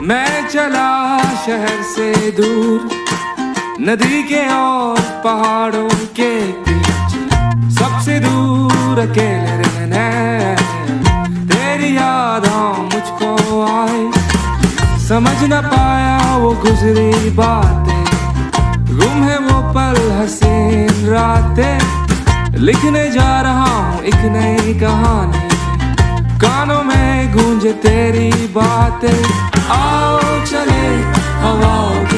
मैं चला शहर से दूर, नदी के और पहाड़ों के बीच, सबसे दूर अकेले रहने। तेरी यादें मुझको आई, समझ न पाया वो गुजरी बातें, गुम है वो पल हसीन रातें। लिखने जा रहा हूँ एक नई कहानी, कानों में गूंजे तेरी बातें। आओ चले हवाओं